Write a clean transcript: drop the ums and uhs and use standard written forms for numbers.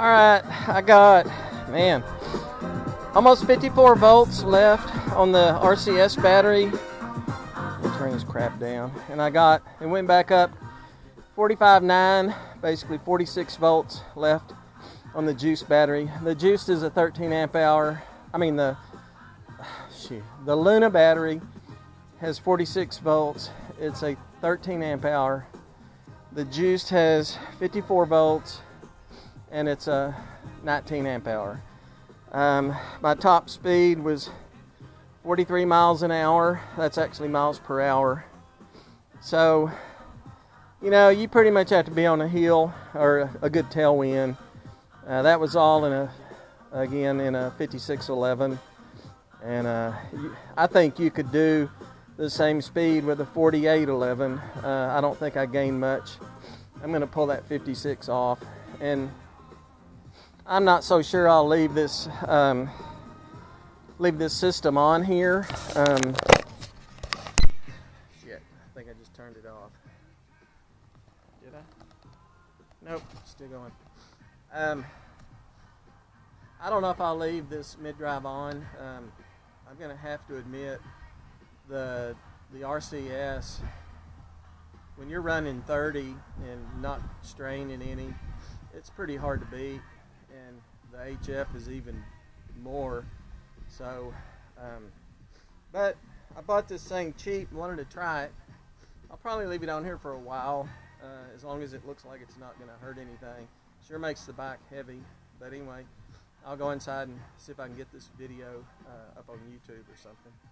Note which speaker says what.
Speaker 1: Alright, I got, man, almost 54 volts left on the RCS battery. Let me turn this crap down. And it went back up 45.9, basically 46 volts left on the juice battery. The juice is a 13 amp hour. The Luna battery has 46 volts. It's a 13 amp hour. The juiced has 54 volts and it's a 19 amp hour. My top speed was 43 miles an hour. That's actually miles per hour. So, you pretty much have to be on a hill or a good tailwind. That was all in a 5611. And I think you could do the same speed with a 4811. I don't think I gained much. I'm going to pull that 56 off. And I'm not so sure I'll leave this system on here. Shit, I think I just turned it off. Did I? Nope, still going. I don't know if I'll leave this mid-drive on. I'm going to have to admit the RCS, when you're running 30 and not straining any, it's pretty hard to beat. And the HF is even more. So, but I bought this thing cheap and wanted to try it. I'll probably leave it on here for a while, as long as it looks like it's not going to hurt anything. Sure makes the bike heavy, but anyway, I'll go inside and see if I can get this video up on YouTube or something.